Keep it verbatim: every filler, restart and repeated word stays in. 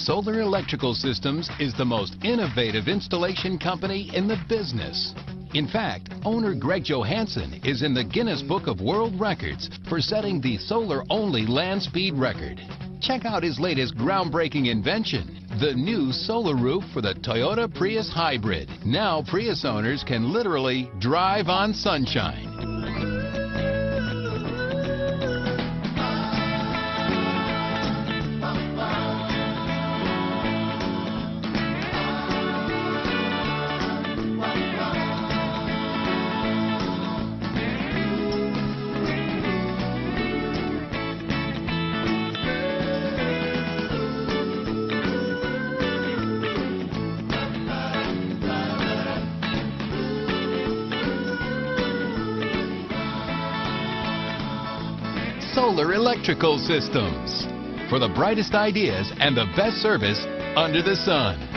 Solar Electrical Systems is the most innovative installation company in the business. In fact, owner Greg Johanson is in the Guinness Book of World Records for setting the solar-only land speed record. Check out his latest groundbreaking invention, the new solar roof for the Toyota Prius Hybrid. Now Prius owners can literally drive on sunshine. Solar Electrical Systems, for the brightest ideas and the best service under the sun.